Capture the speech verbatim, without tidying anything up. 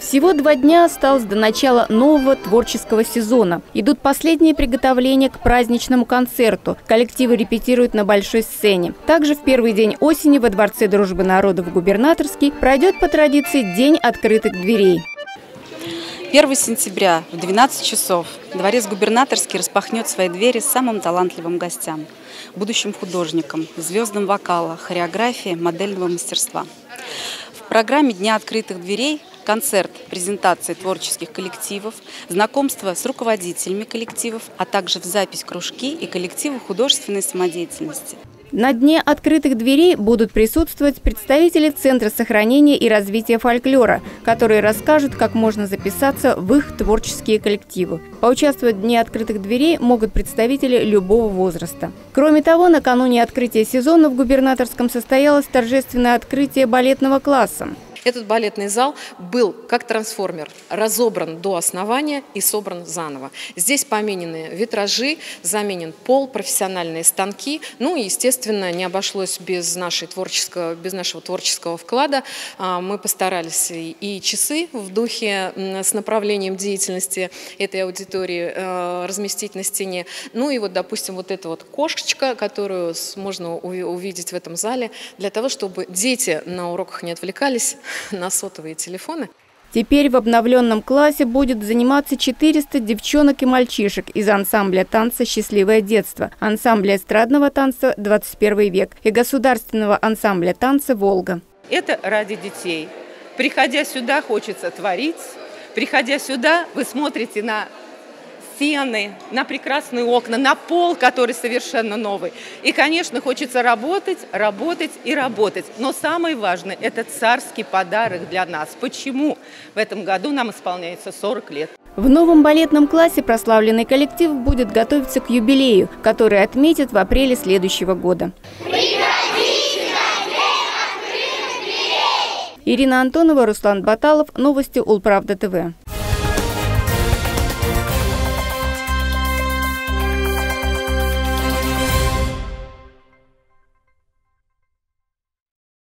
Всего два дня осталось до начала нового творческого сезона. Идут последние приготовления к праздничному концерту. Коллективы репетируют на большой сцене. Также в первый день осени во Дворце дружбы народов Губернаторский пройдет по традиции День открытых дверей. первого сентября в двенадцать часов Дворец Губернаторский распахнет свои двери самым талантливым гостям, будущим художникам, звездам вокала, хореографии, модельного мастерства. В программе Дня открытых дверей концерт, презентации творческих коллективов, знакомство с руководителями коллективов, а также в запись кружки и коллективы художественной самодеятельности. На Дне открытых дверей будут присутствовать представители Центра сохранения и развития фольклора, которые расскажут, как можно записаться в их творческие коллективы. Поучаствовать в Дне открытых дверей могут представители любого возраста. Кроме того, накануне открытия сезона в Губернаторском состоялось торжественное открытие балетного класса. Этот балетный зал был как трансформер, разобран до основания и собран заново. Здесь поменены витражи, заменен пол, профессиональные станки. Ну и, естественно, не обошлось без, нашей творческого, без нашего творческого вклада. Мы постарались и часы в духе с направлением деятельности этой аудитории разместить на стене. Ну и вот, допустим, вот эта вот кошечка, которую можно увидеть в этом зале, для того, чтобы дети на уроках не отвлекались на сотовые телефоны. Теперь в обновленном классе будет заниматься четыреста девчонок и мальчишек из ансамбля танца «Счастливое детство», ансамбля эстрадного танца «двадцать первый век» и государственного ансамбля танца «Волга». Это ради детей. Приходя сюда, хочется творить. Приходя сюда, вы смотрите на стены, на прекрасные окна, на пол, который совершенно новый. И, конечно, хочется работать, работать и работать. Но самое важное – это царский подарок для нас. Почему? В этом году нам исполняется сорок лет. В новом балетном классе прославленный коллектив будет готовиться к юбилею, который отметят в апреле следующего года. Ирина Антонова, Руслан Баталов. Новости Улправда ТВ.